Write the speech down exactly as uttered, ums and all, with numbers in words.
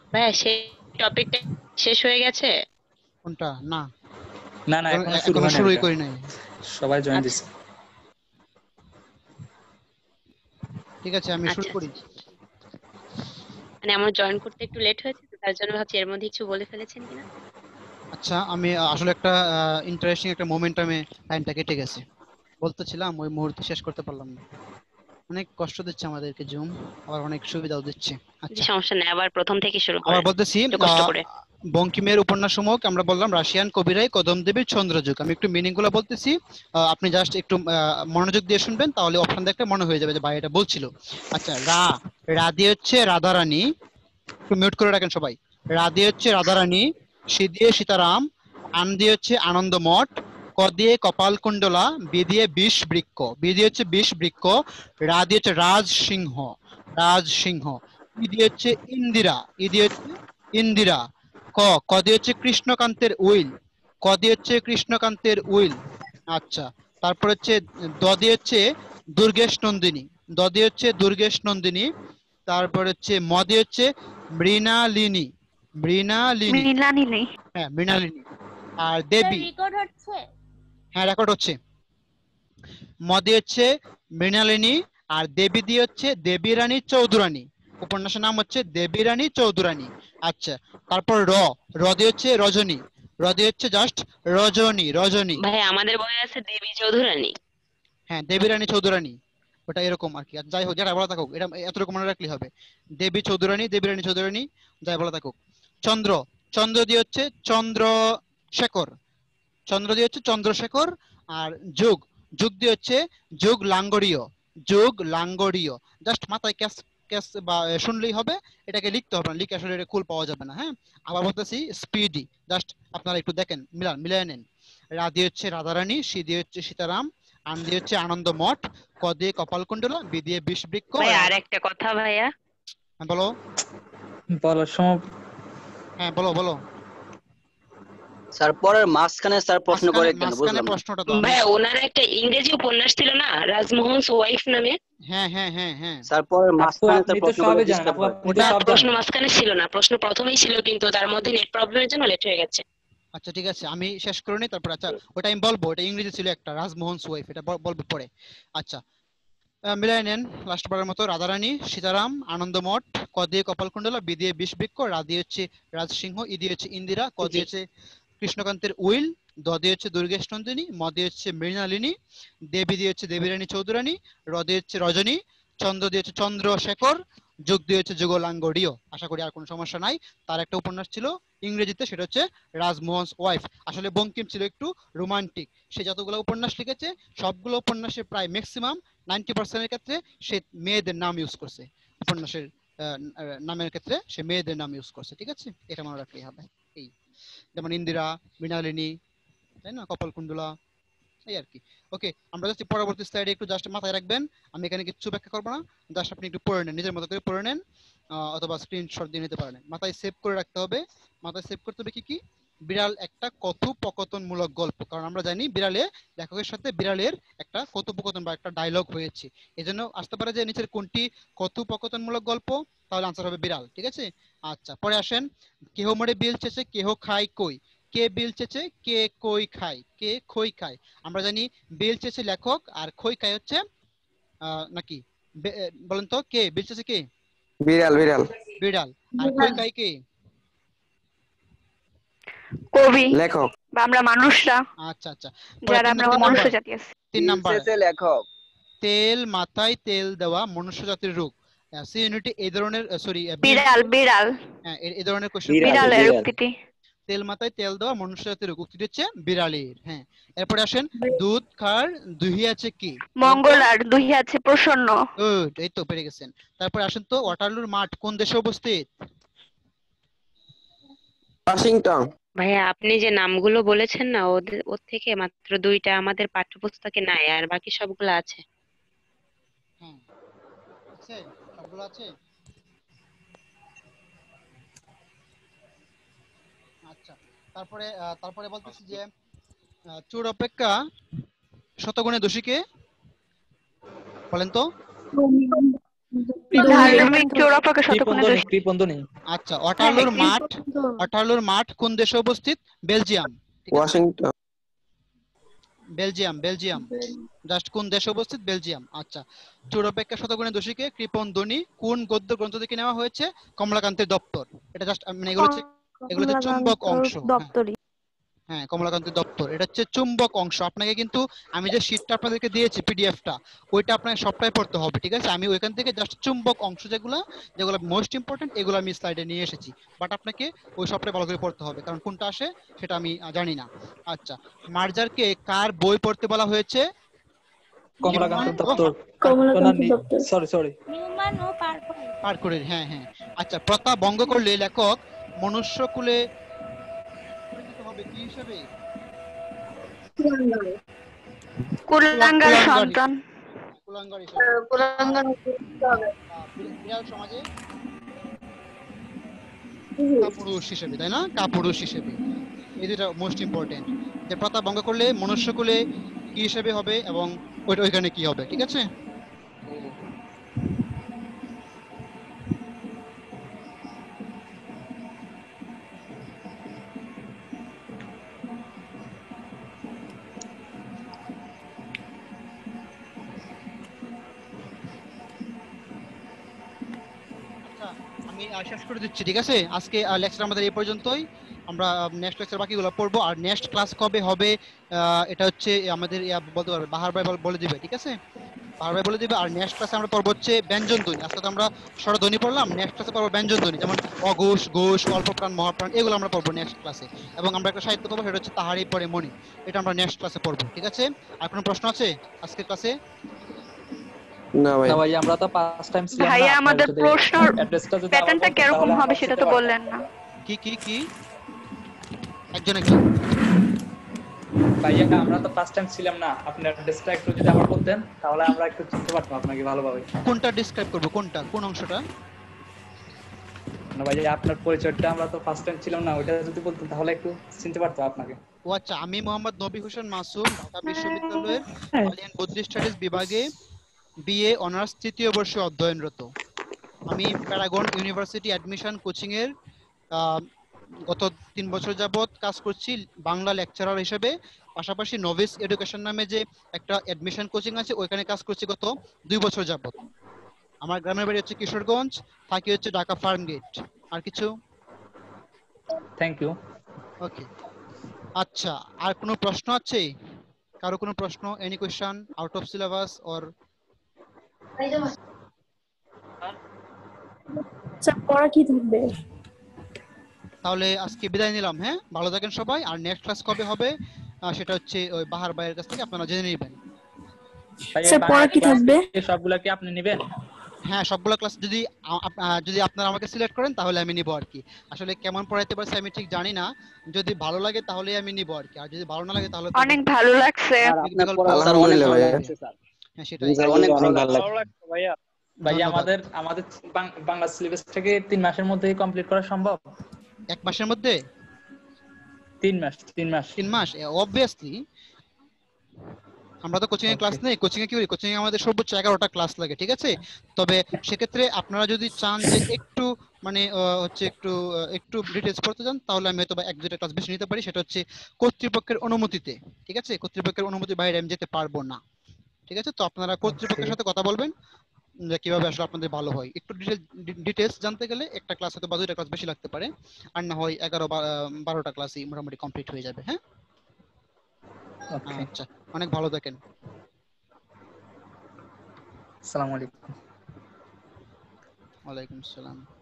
ভাইয়া সেই টপিকটা শেষ হয়ে গেছে? কোনটা? না, না না এখন এখনো এ- শুরু এখনো হয় নাই শুরুই ওটা। করি নাই। সবাই জয়েন আচ্ছা দিছে। ঠিক আছে, আমি শুরু আচ্ছা করি। আচ্ছা। মানে আমার জয়েন করতে একটু লেট হয়েছে, তো তার জন্য ভাবছি এর মধ্যে কিছু বলে ফেলেছেন কিনা। আচ্ছা, আমি আহ, আসলে একটা ইন্টারেস্টিং একটা মোমেন্টামে টাইমটা কেটে গেছে, বলতেছিলাম ওই মুহূর্তে শেষ করতে পারলাম না। অনেক কষ্ট দিচ্ছে আমাদেরকে জুম, আবার অনেক সুবিধাও দিচ্ছে। যে আচ্ছা, সমস্যা নেই, আবার প্রথম থেকে শুরু আবার করেন, বলতেছি, একটু কষ্ট আহ, করে। বঙ্কিমের উপন্যাসমূহ আমরা বললাম রাশিয়ান কবিরাই কদমদেবীর চন্দ্রযুগ। আমি একটু মিনিং গুলো বলতেছি, আহ, আপনি জাস্ট একটু আহ, মনোযোগ দিয়ে শুনবেন, তাহলে অপশন দেখলে মনে হয়ে যাবে যে ভাই এটা বলছিল। আচ্ছা, রা, রা দিয়ে হচ্ছে রাধারানী, একটু মিউট করে রাখেন সবাই। রা দিয়ে হচ্ছে রাধারানী, সি দিয়ে সীতারাম, আন দিয়ে হচ্ছে আনন্দমঠ, ক দিয়ে কপালকুণ্ডলা, বি দিয়ে বিষ বৃক্ষ, বি দিয়ে হচ্ছে বিষ বৃক্ষ, রা দিয়ে হচ্ছে রাজ সিংহ, রাজ সিংহ, ই দিয়ে হচ্ছে ইন্দিরা, ই দিয়ে হচ্ছে ইন্দিরা, ক, ক দিয়ে হচ্ছে কৃষ্ণকান্তের উইল, ক দিয়ে হচ্ছে কৃষ্ণকান্তের উইল। আচ্ছা, তারপর হচ্ছে দ দিয়ে হচ্ছে দুর্গেশ নন্দিনী, দ দিয়ে হচ্ছে দুর্গেশ নন্দিনী, তারপর হচ্ছে ম দিয়ে হচ্ছে মৃণালিনী, মৃণালিনী, মৃণালিনী নেই। হ্যাঁ মৃণালিনী। আর স্যার দেবী, রেকর্ড হচ্ছে? হ্যাঁ রেকর্ড হচ্ছে। ম দিয়ে হচ্ছে মৃণালিনী, আর দেবী দিয়ে হচ্ছে দেবী রানী চৌধুরানী, উপন্যাসের নাম হচ্ছে দেবী রানী চৌধুরানী। আচ্ছা, তারপর র, র দিয়ে হচ্ছে রজনী, র দিয়ে হচ্ছে জাস্ট রজনী, রজনী। ভাই আমাদের বইয়ে আছে দেবী চৌধুরানী। হ্যাঁ দেবী রানী চৌধুরানী, ওটা এরকম আর কি। আর যাই হোক, যেটা বলা থাকুক, এটা এতটুকু মনে রাখলেই হবে। দেবী চৌধুরানী, দেবী রানী চৌধুরানী, যাই বলা থাকুক। চন্দ্র, চন্দ্র দিয়ে হচ্ছে চন্দ্রশেখর, চন্দ্র দিয়ে হচ্ছে চন্দ্রশেখর। আর যুগ, যুগ দিয়ে হচ্ছে যুগ লাঙ্গড়ীয়, যুগ লাঙ্গড়ীয়। জাস্ট মাথায় ক্যাচ ক্যাচ বা এ, শুনলেই হবে, এটাকে লিখতে হবে না, লিখে আসলে এটা কুল পাওয়া যাবে না। হ্যাঁ, আবার বলতেছি স্পিডি, জাস্ট আপনারা একটু দেখেন, মিলান মিলিয়ে নেন। রা দিয়ে হচ্ছে রাধারানী, সি দিয়ে হচ্ছে সীতারাম, আন দিয়ে হচ্ছে আনন্দ মঠ, ক দিয়ে কপালকুণ্ডলা, বি দিয়ে বিষ বৃক্ষ, ভাই রা, আর একটা কথা ভাইয়া, হ্যাঁ বলো, বলার সময় হ্যাঁ বলো বলো। স্যার পরের মাঝখানে স্যার প্রশ্ন মাঝখানে করে কেন মাঝখানে বুঝলাম না। প্রশ্নটা তো আমি, ভাইয়া ওনার একটা ইংরেজি উপন্যাস ছিল না, রাজমোহন ওয়াইফ নামে। হ্যাঁ হ্যাঁ হ্যাঁ হ্যাঁ, স্যার পরের আপু মাঝখানে আপনি স্যার তো প্রশ্ন করলে সবই জানেন, ডিস্টার্ব আপু হয়। আপনি তো ওটা, না, সব প্রশ্ন জানেন। মাঝখানে ছিল না, প্রশ্ন প্রথমেই ছিল, কিন্তু তার মধ্যে নেট প্রবলেমের জন্য লেট হয়ে গেছে। আচ্ছা ঠিক আছে, আমি শেষ করে নিই তারপর। আচ্ছা, ওটা আমি বলবো, ওটা ইংরেজি ছিল একটা, রাজমোহন ওয়াইফ, এটা বল- বলবো পরে। আচ্ছা, আহ, মিলাই নেন লাস্ট বারের মতো। রাধারানী, সীতারাম, আনন্দমঠ, ক দিয়ে কপালকুণ্ডলা, বি দিয়ে বিষ বৃক্ষ, রা দিয়ে হচ্ছে রাজসিংহ, ই দিয়ে হচ্ছে ইন্দিরা, ক জি। দিয়ে হচ্ছে কৃষ্ণকান্তের উইল, দ দিয়ে হচ্ছে দুর্গেশ নন্দিনী, ম দিয়ে হচ্ছে মৃণালিনী, দেবী দিয়ে হচ্ছে দেবীরানী চৌধুরানী, র দিয়ে হচ্ছে রজনী, চন্দ্র দিয়ে হচ্ছে চন্দ্রশেখর, যুগ দিয়ে হচ্ছে যুগলাঙ্গড়ীয়। আশা করি আর কোনো সমস্যা নাই। তার একটা উপন্যাস ছিল ইংরেজিতে, সেটা হচ্ছে রাজমোহনস ওয়াইফ। আসলে বঙ্কিম ছিল একটু রোমান্টিক, সে যতগুলো উপন্যাস লিখেছে সবগুলো উপন্যাসে প্রায় ম্যাক্সিমাম নাইনটি পার্সেন্টের ক্ষেত্রে সে মেয়েদের নাম ইউজ করছে। উপন্যাসের আহ, আহ, নামের ক্ষেত্রে সে মেয়েদের নাম ইউজ করছে। ঠিক আছে, এটা মনে রাখলেই হবে। এই যেমন ইন্দিরা, মৃণালিনী, তাই না, কপালকুণ্ডলা, এই আর কি। ওকে, আমরা জাস্ট পরবর্তী স্লাইডে একটু জাস্ট মাথায় রাখবেন, আমি এখানে কিছু ব্যাখ্যা করবো না, জাস্ট আপনি একটু পড়ে নেন, নিজের মতো করে পড়ে নেন, আহ, অথবা স্ক্রিনশট দিয়ে নিতে পারেন। মাথায় সেভ করে রাখতে হবে, মাথায় সেভ করতে হবে কি কি, বিড়াল একটা কথোপকথনমূলক গল্প। কারণ আমরা জানি বিড়ালে, লেখকের সাথে বিড়ালের একটা কথোপকথন বা একটা ডায়লগ হয়েছে, এজন্য আসতে পারে যে নিচের কোনটি কথোপকথনমূলক গল্প, তাহলে আনসার হবে বিড়াল। ঠিক আছে, আচ্ছা পরে আসেন। কেহ মরে বিল চেঁচে কেহ খায় কই, কে বিল চেঁচে কে কই খায়, কে খই খায়। আমরা জানি বিল চেঁচে লেখক, আর খই খায় হচ্ছে আহ, নাকি, বে- এ, বলেন তো কে বিল চেঁচে, কে বিড়াল বিড়াল বিড়াল, আর খই খায় কে। কবি লেখক। বা আমরা মানুষরা, আচ্ছা আচ্ছা, পরে যারা তিন আমরা তিন মনুষ্য নাম্বার, জাতি আছি। তিন বিল নাম্বার, শেষে লেখক। তেল মাথায় তেল দেওয়া মনুষ্য জাতির রোগ। সি ইউনিটি এই ধরনের, সরি বি বিড়াল ইউনিটি, বিড়াল হ্যাঁ এই এই ধরনের কোশ্চেন বিড়াল পড়বে। বিড়ালের বিড়াল উক্তিটি। তেল মাথায় তেল দেওয়া মনুষ্য জাতির রোগ, উক্তি হচ্ছে বিড়ালের। হ্যাঁ, এরপরে আসেন, দুধ খার দুহি আছে কি, বলেন তো। মঙ্গলার দুহি আছে প্রসন্ন। গুড, এই তো পেরে গেছেন। তারপরে আসেন তো, ওয়াটারলুর মাঠ কোন দেশে অবস্থিত। ওয়াশিংটন। ভাইয়া আপনি যে নামগুলো বলেছেন না, ওদের ওর থেকে মাত্র দুইটা আমাদের পাঠ্যপুস্তকে নাই, আর বাকি সবগুলো আছে। হ্যাঁ আছে, সবগুলো আছে। আচ্ছা, তারপরে আহ, তারপরে বলতেছি যে আহ, চোর অপেক্ষা শতগুণে দোষী কে, বলেন তো। ধার্মিক চোরাপাকে শতকোণে কৃপন্দনী দোষী। কৃপন্দনী আচ্ছা, ওয়াটারলুর হ্যাঁ, মাঠ, ওয়াটারলুর মাঠ কোন দেশে অবস্থিত? বেলজিয়াম। ঠিক আছে, ওয়াশিংটন। Belgium, Belgium. জাস্ট কোন দেশে অবস্থিত? বেলজিয়াম। আচ্ছা, চোরাপেক্ষা শতগুণে দোষীকে কৃপণধ্বনি কোন গদ্য গ্রন্থ থেকে নেওয়া হয়েছে? কমলাকান্তের দপ্তর। এটা জাস্ট মানে এগুলো হচ্ছে এগুলো হচ্ছে চুম্বক অংশ। হ্যাঁ দপ্তরি। হ্যাঁ, কমলাকান্তের দপ্তর, এটা হচ্ছে চুম্বক অংশ। আপনাকে কিন্তু আমি যে শীটটা আপনাদেরকে দিয়েছি পিডিএফটা, ওইটা আপনাকে সবটাই পড়তে হবে। ঠিক আছে, আমি ওইখান থেকে জাস্ট চুম্বক অংশ যেগুলো যেগুলো মোস্ট ইম্পর্টেন্ট এগুলো আমি স্লাইডে নিয়ে এসেছি, বাট আপনাকে ওই সবটাই ভালো করে পড়তে হবে, কারণ কোনটা আসে সেটা আমি আহ, জানি না। আচ্ছা, মার্জারকে কার বই পড়তে বলা হয়েছে? কমলাকান্ত নিউম্যান ও দপ্তর সরি সরি পার্করের। হ্যাঁ হ্যাঁ। আচ্ছা, প্রথা ভঙ্গ করলে লেখক মনুষ্যকুলে পরিচিত হবে কি হিসেবে? কুলাঙ্গার সন্তান। কুলাঙ্গার হিসেবে। আহ, বিড়াল সমাজে কাপুরুষ হিসেবে, তাই না? কাপুরুষ হিসেবে। এই দুটা মোস্ট ইম্পর্টেন্ট, যে প্রথা ভঙ্গ করলে মনুষ্যকুলে কি হিসেবে হবে এবং ওইটা ওইখানে কি হবে। ঠিক আছে, আচ্ছা আমি আহ, শেষ করে দিচ্ছি। ঠিক আছে, আজকে লেকচার আমাদের এই পর্যন্তই। আমরা নেক্সট লেকচার বাকিগুলো পড়বো। আর নেক্সট ক্লাস কবে হবে আহ, এটা হচ্ছে আমাদের ইয়া বলতে পারবে, বাহার ভাই বল- বলে দিবে। ঠিক আছে, বাহার ভাই বলে দিবে। আর নেক্সট ক্লাসে আমরা পড়বো হচ্ছে ব্যঞ্জন ধ্বনি। আজকে তো আমরা স্বরধ্বনি পড়লাম, নেক্সট ক্লাসে পড়বো ব্যঞ্জন ধ্বনি, যেমন অঘোষ, ঘোষ, অল্পপ্রাণ, মহাপ্রাণ, এগুলো আমরা পড়বো নেক্সট ক্লাসে। এবং আমরা একটা সাহিত্য পাবো, সেটা হচ্ছে তাহারই পরে মণি, এটা আমরা নেক্সট ক্লাসে পড়বো। ঠিক আছে, আর কোনো প্রশ্ন আছে আজকের ক্লাসে? না ভাই। না ভাই, আমরা তো ফার্স্ট টাইম ছিলাম না। ভাইয়া আপনার আমাদের যদি প্রশ্নর অ্যাড্রেসটা যদি আবার প্যাটার্নটা বলতেন কিরকম তাহলে হবে আমরা সেটা চিনতে তো পারতাম। বললেন না। কি কি কি একজন একজন ভাইয়া আমরা তো ফার্স্ট টাইম ছিলাম না, আপনার অ্যাড্রেসটা একটু যদি আবার বলতেন তাহলে আমরা একটু চিনতে পারতাম আপনাকে ভালোভাবে। কোনটা ডিসক্রাইব করবো? কোনটা, কোন অংশটা? না ভাইয়া, আপনার পরিচয়টা আমরা তো ফার্স্ট টাইম ছিলাম না, ওইটা যদি বলতেন তাহলে একটু চিনতে পারতাম আপনাকে। ও আচ্ছা, আমি মোহাম্মদ নবী হোসেন মাসুম, ঢাকা বিশ্ববিদ্যালয়ের বালিয়ান বুদ্ধিস্ট স্টাডিজ বিভাগে বিএ অনার্স তৃতীয় বর্ষে অধ্যয়নরত। আমি প্যারাগন ইউনিভার্সিটি অ্যাডমিশন কোচিং এর আহ, গত তিন বছর যাবত কাজ করছি বাংলা লেকচারার হিসেবে। পাশাপাশি নভিস এডুকেশন নামে যে একটা অ্যাডমিশন কোচিং আছে, ওইখানে কাজ করছি গত দুই বছর যাবত। আমার গ্রামের বাড়ি হচ্ছে কিশোরগঞ্জ, থাকি হচ্ছে ঢাকা ফার্ম গেট। আর কিছু? Thank you. ওকে, আচ্ছা, আর কোনো প্রশ্ন আছে? কারো কোনো প্রশ্ন? Any question out of syllabus or? আচ্ছা, পড়া কি থাকবে? তাহলে আজকে বিদায় নিলাম। হ্যাঁ, ভালো থাকেন সবাই। আর নেক্সট ক্লাস কবে হবে আহ, সেটা হচ্ছে ওই বাহার ভাইয়ের কাছ থেকে আপনারা জেনে নেবেন। ভাইয়া আচ্ছা, পড়া বাংলা কি ক্লাস থাকবে? সবগুলা কি আপনি নেবেন? হ্যাঁ, সবগুলো ক্লাস যদি আ- আপ- আহ, যদি আপনারা আমাকে সিলেক্ট করেন তাহলে আমি নিব আর কি। আসলে কেমন পড়াইতে পারছি আমি ঠিক জানি না, যদি ভালো লাগে তাহলে আমি নিব আর কি, আর যদি ভালো না লাগে তাহলে তো অনেক ভালো লাগছে। স্যার আপনার বিকল্প পড়া আছে। স্যার অনেক আলহামদুলিল্লাহ ভালো ভাইয়া। লাগছে স্যার। হ্যাঁ সেটাই। স্যার অনেক ভালো ভালো লাগছে। লাগছে। ভাইয়া ধন্যবাদ। আমাদের আমাদের বাং- বাংলা সিলেবাস থেকে তিন মাসের মধ্যে কমপ্লিট করা সম্ভব? এক মাসের মধ্যে? তিন মাস তিন মাস তিন মাস অবভিয়াসলি। আমরা তো কোচিং এ ক্লাস Okay. নেই, কোচিং এ কি করি, কোচিং এ আমাদের সর্বোচ্চ এগারোটা ক্লাস লাগে। ঠিক আছে, তবে সেক্ষেত্রে আপনারা যদি চান যে একটু মানে আহ, হচ্ছে একটু আহ, একটু ডিটেলস পড়তে চান, তাহলে আমি হয়তো বা এক দুইটা ক্লাস বেশি নিতে পারি, সেটা হচ্ছে কর্তৃপক্ষের অনুমতিতে। ঠিক আছে, কর্তৃপক্ষের অনুমতির বাইরে আমি যেতে পারবো না। ঠিক আছে, তো আপনারা কর্তৃপক্ষের Okay. সাথে কথা বলবেন যে কিভাবে আসলে আপনাদের ভালো হয়। একটু ডিটেলস জানতে গেলে একটা ক্লাস হয়তো বা দুইটা ক্লাস বেশি লাগতে পারে, আর না হয় এগারো বা আহ, বারোটা ক্লাসই মোটামুটি কমপ্লিট হয়ে যাবে। হ্যাঁ, Okay. আচ্ছা, অনেক ভালো থাকেন। আসসালামু আলাইকুম। ওয়ালাইকুম আসসালাম।